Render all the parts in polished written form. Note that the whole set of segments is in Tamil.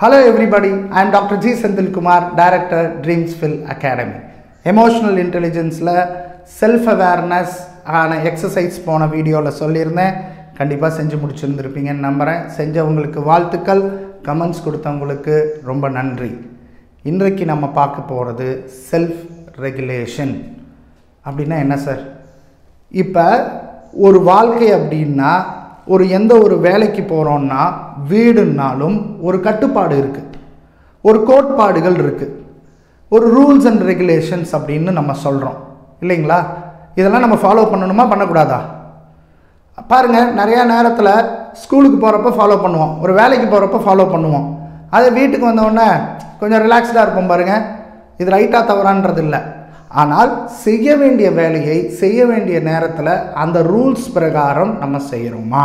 Hello everybody, I am Dr.G.Senthilkumar, Director, Dreamsville Academy. Emotional Intelligence la self-awareness ஆன எக்ஸசைஸ் போன வீடியோவில் சொல்லியிருந்தேன். கண்டிப்பாக செஞ்சு முடிச்சிருந்துருப்பீங்கன்னு நம்புகிறேன். செஞ்சவங்களுக்கு வாழ்த்துக்கள், கமெண்ட்ஸ் கொடுத்தவங்களுக்கு ரொம்ப நன்றி. இன்றைக்கு நம்ம பார்க்க போகிறது செல்ஃப் ரெகுலேஷன். அப்படின்னா என்ன சார்? இப்போ ஒரு வாழ்க்கை அப்படின்னா எந்த ஒரு வேலைக்கு போகிறோன்னா வீடுனாலும் ஒரு கட்டுப்பாடு இருக்குது, ஒரு கோட்பாடுகள் இருக்குது, ஒரு ரூல்ஸ் அண்ட் ரெகுலேஷன்ஸ் அப்படின்னு நம்ம சொல்கிறோம் இல்லைங்களா? இதெல்லாம் நம்ம ஃபாலோ பண்ணணுமா பண்ணக்கூடாதா? பாருங்கள், நிறையா நேரத்தில் ஸ்கூலுக்கு போகிறப்ப ஃபாலோ பண்ணுவோம், ஒரு வேலைக்கு போகிறப்ப ஃபாலோ பண்ணுவோம். அதே வீட்டுக்கு வந்தோடனே கொஞ்சம் ரிலாக்ஸ்டாக இருப்போம். பாருங்கள், இது ரைட்டாக தவறான்றது இல்லை. ஆனால் செய்ய வேண்டிய வேலையை செய்ய வேண்டிய நேரத்தில் அந்த ரூல்ஸ் பிரகாரம் நம்ம செய்கிறோமா?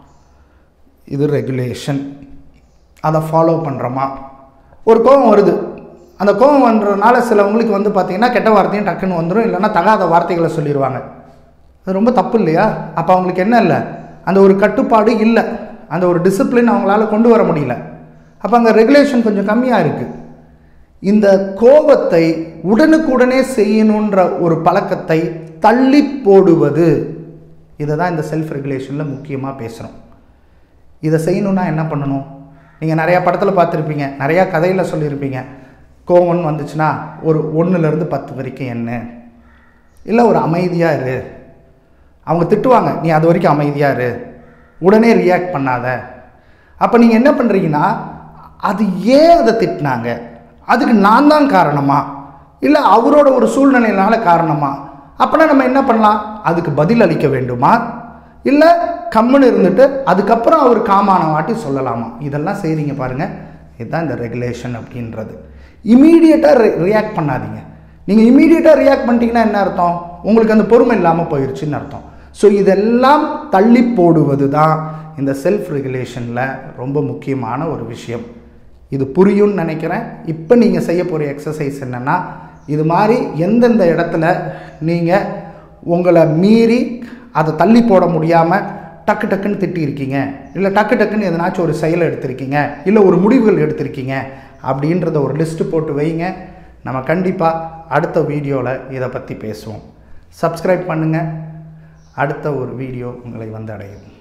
இது ரெகுலேஷன். அதை ஃபாலோ பண்ணுறோமா? ஒரு கோபம் வருது, அந்த கோபம் பண்ணுறதுனால சிலவங்களுக்கு பார்த்திங்கன்னா கெட்ட வார்த்தையும் டக்குன்னு வந்துடும், இல்லைன்னா தகாத வார்த்தைகளை சொல்லிடுவாங்க. அது ரொம்ப தப்பு இல்லையா? அப்போ அவங்களுக்கு என்ன இல்லை, அந்த ஒரு கட்டுப்பாடு இல்லை, அந்த ஒரு டிசிப்ளின் அவங்களால கொண்டு வர முடியல. அப்போ அங்கே ரெகுலேஷன் கொஞ்சம் கம்மியாக இருக்குது. இந்த கோபத்தை உடனுக்குடனே செய்யணுன்ற ஒரு பழக்கத்தை தள்ளி போடுவது, இதை தான் இந்த செல்ஃப் ரெகுலேஷனில் முக்கியமாக பேசுகிறோம். இதை செய்யணுன்னா என்ன பண்ணணும்? நீங்கள் நிறையா படத்தில் பார்த்துருப்பீங்க, நிறையா கதையில் சொல்லியிருப்பீங்க. கோபம் வந்துச்சுன்னா ஒரு 1லேருந்து 10 வரைக்கும் என்ன, இல்லை ஒரு அமைதியாக இரு. அவங்க திட்டுவாங்க, நீ அது வரைக்கும் அமைதியாக இரு, உடனே ரியாக்ட் பண்ணாத. அப்போ நீங்கள் என்ன பண்ணுறீங்கன்னா, அது ஏன் அதை திட்டினாங்க, அதுக்கு நான் தான் காரணமா, இல்லை அவரோட ஒரு சூழ்நிலையினால காரணமா? அப்போனா நம்ம என்ன பண்ணலாம்? அதுக்கு பதில் அளிக்க வேண்டுமா, இல்லை கம்முன்னு இருந்துட்டு அதுக்கப்புறம் அவர் காமான வாட்டி சொல்லலாமா? இதெல்லாம் செய்கிறீங்க பாருங்கள். இதுதான் இந்த ரெகுலேஷன் அப்படின்றது. இமீடியட்டாக ரியாக்ட் பண்ணாதீங்க. நீங்கள் இமீடியட்டாக ரியாக்ட் பண்ணிட்டீங்கன்னா என்ன அர்த்தம்? உங்களுக்கு அந்த பொறுமை இல்லாமல் போயிடுச்சுன்னு அர்த்தம். ஸோ இதெல்லாம் தள்ளி போடுவது தான் இந்த செல்ஃப் ரெகுலேஷனில் ரொம்ப முக்கியமான ஒரு விஷயம். இது புரியும்னு நினைக்கிறேன். இப்போ நீங்கள் செய்ய போகிற எக்ஸசைஸ் என்னென்னா, இது மாதிரி எந்தெந்த இடத்துல நீங்கள் உங்களை மீறி அதை தள்ளி போட முடியாமல் டக்கு டக்குன்னு திட்டிருக்கீங்க, இல்லை டக்கு டக்குன்னு எதனாச்சும் ஒரு செயலை எடுத்திருக்கீங்க, இல்லை ஒரு முடிவுகள் எடுத்திருக்கீங்க அப்படின்றத ஒரு லிஸ்ட்டு போட்டு வைங்க. நம்ம கண்டிப்பாக அடுத்த வீடியோவில் இதை பற்றி பேசுவோம். சப்ஸ்கிரைப் பண்ணுங்கள். அடுத்த ஒரு வீடியோ உங்களை வந்து அடையும்.